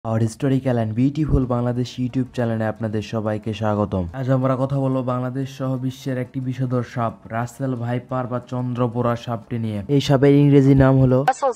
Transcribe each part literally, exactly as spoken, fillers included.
R historical and beautiful Bangladesh YouTube চ্যানেলে আপনাদের সবাইকে স্বাগতম। আজ আমরা কথা বলবো বাংলাদেশ সহ বিশ্বের একটি বিষধর সাপ রাসেল ভাইপার বা চন্দ্রবোরা সাপটি নিয়ে। এই সাপের ইংরেজি নাম হলো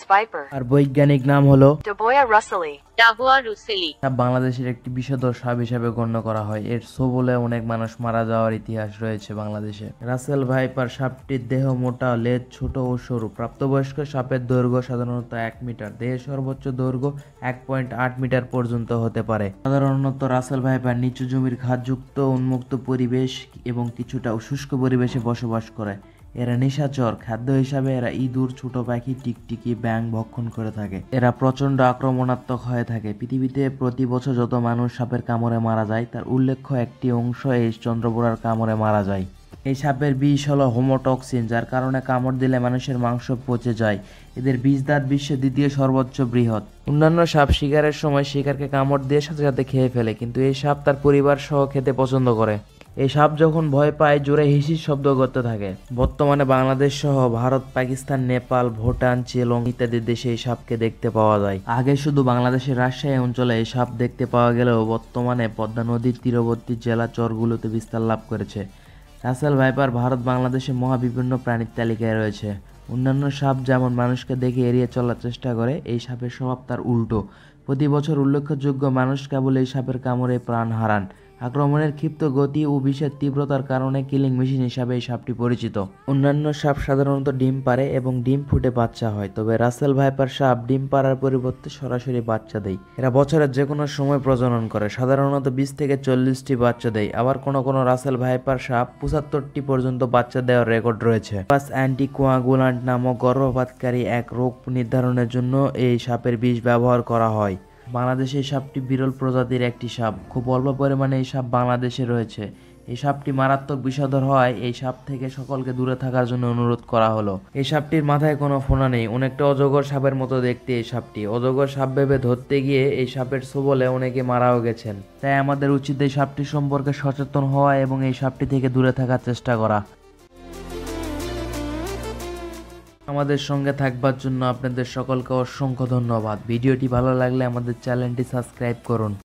আর বৈজ্ঞানিক নাম হলো Daboia russelii, Dabouyaa russelii। সাপ বাংলাদেশের একটি বিষধর সাপ হিসেবে গণ্য করা হয়। এর ছোবলে অনেক মানুষ মারা যাওয়ার ইতিহাস রয়েছে বাংলাদেশে। রাসেল ভাইপার সাপটির দেহ মোটা, লেজ ছোট ও সরু। প্রাপ্তবয়স্ক সাপের দৈর্ঘ্য সাধারণত এক মিটার, দেহের সর্বোচ্চ দৈর্ঘ্য এক পয়েন্ট আট মিটার পর্যন্ত হতে পারে। সাধারণত রাসেল ভাইপার নিচু জমির ঘাসযুক্ত উন্মুক্ত পরিবেশ এবং কিছুটা শুষ্ক পরিবেশে বসবাস করে। এরা নিশাচর। খাদ্য হিসাবে এরা ইঁদুর, ছোট পাখি, টিকটিকি, ব্যাঙ ভক্ষণ করে থাকে। এরা প্রচন্ড আক্রমণাত্মক হয়ে থাকে। পৃথিবীতে প্রতি বছর যত মানুষ সাপের কামড়ে মারা যায় তার উল্লেখ্য একটি অংশ এই চন্দ্রবোরার কামড়ে মারা যায়। এই সাপের বিষ হলো হোমোটক্সিন, যার কারণে কামড় দিলে মানুষের মাংস পচে যায়। এদের বিষ দাঁত বিশ্বের দ্বিতীয় সর্বোচ্চ বৃহৎ। অন্যান্য সাপ শিকারের সময় শিকারকে কামড় দিয়ে সাথে সাথে খেয়ে ফেলে, কিন্তু এই সাপ তার পরিবার সহ খেতে পছন্দ করে। এই সাপ যখন ভয় পায় জোরে হিসির শব্দ করতে থাকে। বর্তমানে বাংলাদেশ সহ ভারত, পাকিস্তান, নেপাল, ভুটান, চিলং ইত্যাদি দেশে এই সাপকে দেখতে পাওয়া যায়। আগে শুধু বাংলাদেশের রাজশাহী অঞ্চলে এই সাপ দেখতে পাওয়া গেলেও বর্তমানে পদ্মা নদীর তীরবর্তী জেলা চরগুলোতে বিস্তার লাভ করেছে। রাসেল ভাইপার ভারত বাংলাদেশের মহাবিপন্ন প্রাণীর তালিকায় রয়েছে। অন্যান্য সাপ যেমন মানুষকে দেখে এড়িয়ে চলার চেষ্টা করে, এই সাপের স্বভাব তার উল্টো। প্রতি বছর উল্লেখযোগ্য মানুষ কেবল এই সাপের কামড়ে প্রাণ হারান। আক্রমণের ক্ষিপ্ত গতি ও বিষের তীব্রতার কারণে কিলিং মেশিন হিসাবে এই সাপটি পরিচিত। অন্যান্য সাপ সাধারণত ডিম পাড়ে এবং ডিম ফুটে বাচ্চা হয়, তবে রাসেল ভাইপার সাপ ডিম পাড়ার পরিবর্তে সরাসরি বাচ্চা দেয়। এরা বছরের যে কোনো সময় প্রজনন করে, সাধারণত বিশ থেকে চল্লিশটি বাচ্চা দেয়। আবার কোনো কোনো রাসেল ভাইপার সাপ পঁচাত্তরটি পর্যন্ত বাচ্চা দেওয়ার রেকর্ড রয়েছে। পাস অ্যান্টিকোয়াগুলান্ট নামক গর্ভপাতকারী এক রোগ নির্ধারণের জন্য এই সাপের বিষ ব্যবহার করা হয়। বাংলাদেশে এই সাপটি বিরল প্রজাতির একটি সাপ। খুব অল্প পরিমাণে এই সাপ বাংলাদেশে রয়েছে। এই সাপটি মারাত্মক বিষধর হওয়ায় এই সাপ থেকে সকলকে দূরে থাকার জন্য অনুরোধ করা হলো। এই সাপটির মাথায় কোনো ফোনা নেই, অনেকটা অজগর সাপের মতো দেখতে এই সাপটি। অজগর সাপ ভেবে ধরতে গিয়ে এই সাপের ছোবলে অনেকে মারাও গেছেন। তাই আমাদের উচিত এই সাপটি সম্পর্কে সচেতন হওয়া এবং এই সাপটি থেকে দূরে থাকার চেষ্টা করা। আমাদের সঙ্গে থাকবার জন্য আপনাদের সকলকে অসংখ্য ধন্যবাদ। ভিডিওটি ভালো লাগলে আমাদের চ্যানেলটি সাবস্ক্রাইব করুন।